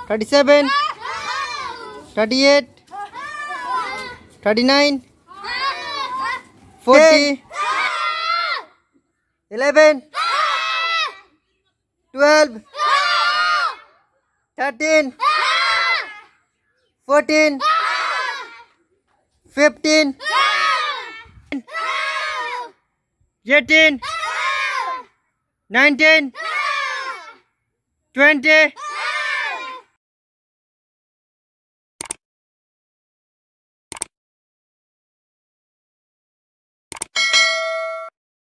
37, 38, 39, 40, 11, 12, 13, 14, 15, 18, 19, 20,